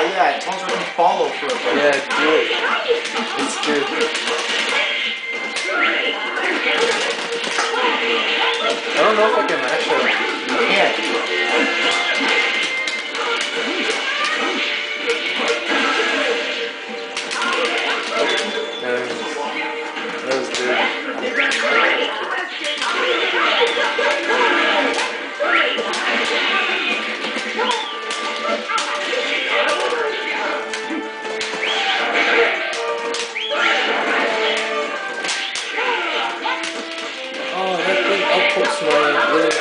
yeah. As long as we can follow through. Yeah, do it. It's good. I don't know if I can mash up. You can't. That was good. Oh, that thing outputs my little...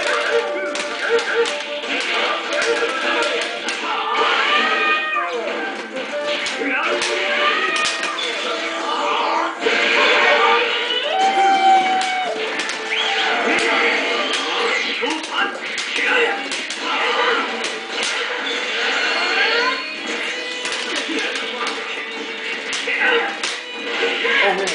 Oh man.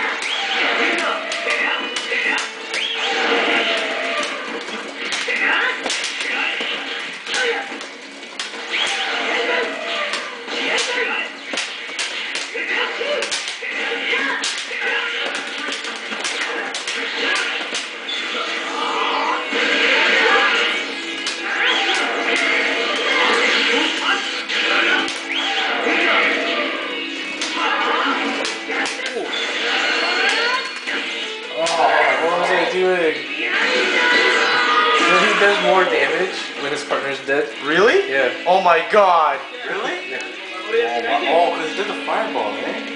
What was I doing? So he does more damage when his partner's dead. Really? Yeah. Oh my god. Really? Yeah. Oh, because he did the fireball, eh?